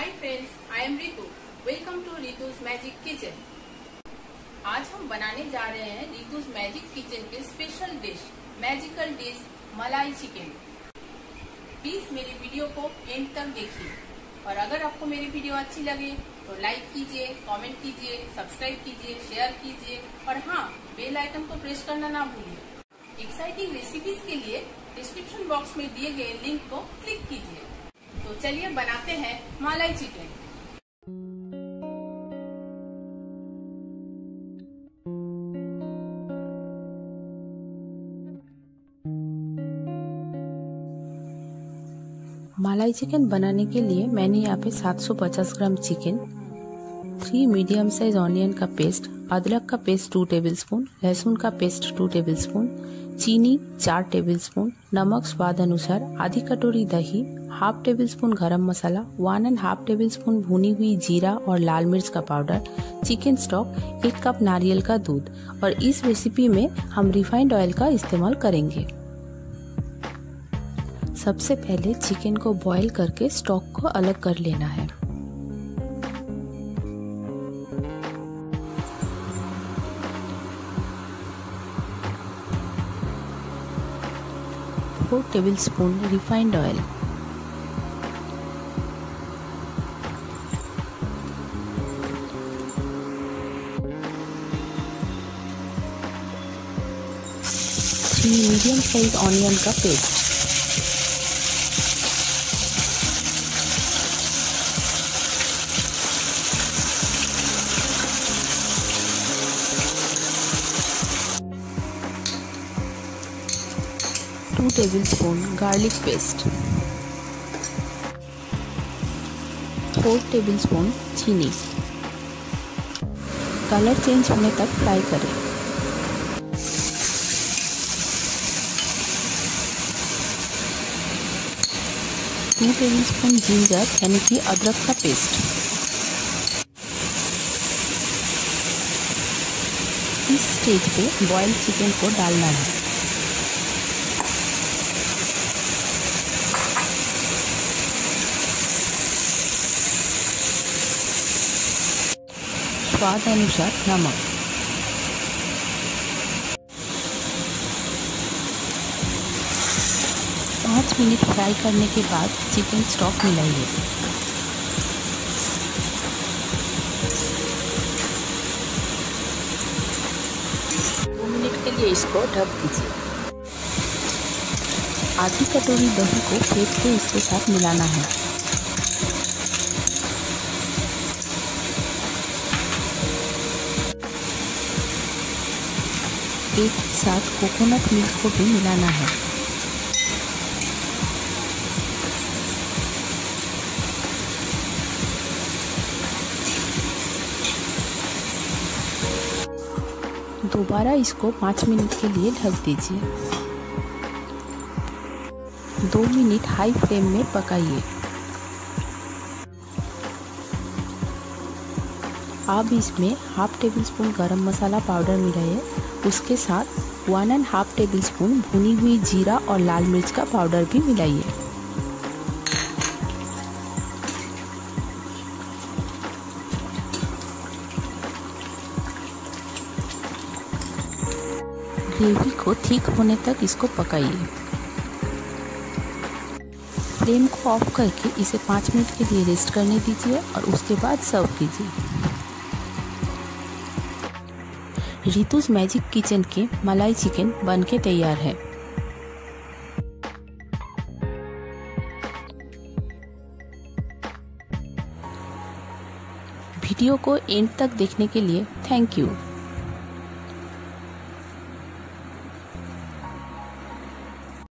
Hi friends, I am Ritu. Welcome to Ritu's magic kitchen. आज हम बनाने जा रहे हैं रितुज मैजिक किचन के स्पेशल डिश मैजिकल डिश मलाई चिकन। प्लीज मेरी वीडियो को एंड तक देखिए और अगर आपको मेरी वीडियो अच्छी लगे तो लाइक कीजिए, कमेंट कीजिए, सब्सक्राइब कीजिए, शेयर कीजिए और हाँ, बेल आइकन को प्रेस करना ना भूलिए। एक्साइटिंग रेसिपीज के लिए डिस्क्रिप्शन बॉक्स में दिए गए लिंक को क्लिक कीजिए। तो चलिए बनाते हैं मलाई चिकन। मलाई चिकन बनाने के लिए मैंने यहाँ पे 750 gram chicken, 3 medium size onion का पेस्ट, अदरक का पेस्ट 2 टेबलस्पून, लहसुन का पेस्ट 2 टेबलस्पून, चीनी 4 टेबलस्पून, नमक स्वाद अनुसार, आधी कटोरी दही, हाफ टेबल स्पून गरम मसाला, 1.5 टेबल स्पून भुनी हुई जीरा और लाल मिर्च का पाउडर, चिकन स्टॉक, 1 कप नारियल का दूध। और इस रेसिपी में हम रिफाइंड ऑयल का इस्तेमाल करेंगे। सबसे पहले चिकन को बॉईल करके स्टॉक को अलग कर लेना है। Four tablespoon refined oil, 3 medium size onion का paste, two tablespoon garlic paste, 4 tablespoon चीनी। कलर चेंज होने तक फ्राई करें। टू टेबल स्पून जिंजर यानी कि अदरक का पेस्ट। इस स्टेज पे बॉइल्ड चिकन को डालना है। स्वाद अनुसार नमक। पाँच मिनट फ्राई करने के बाद चिकन स्टॉक मिलाइए। दो मिनट के लिए इसको ढक दीजिए। आधी कटोरी दही को फेंट के इसके साथ मिलाना है। एक साथ कोकोनट मिल्क को भी मिलाना है। दोबारा इसको 5 मिनट के लिए ढक दीजिए। 2 मिनट हाई फ्लेम में पकाइए। अब इसमें हाफ टेबल स्पून गरम मसाला पाउडर मिलाइए। उसके साथ 1.5 टेबल स्पून भुनी हुई जीरा और लाल मिर्च का पाउडर भी मिलाइए। ग्रेवी को थिक होने तक इसको पकाइए। फ्लेम को ऑफ करके इसे 5 मिनट के लिए रेस्ट करने दीजिए और उसके बाद सर्व कीजिए। रितुज मैजिक किचन के मलाई चिकन बनके तैयार है। वीडियो को एंड तक देखने के लिए थैंक यू।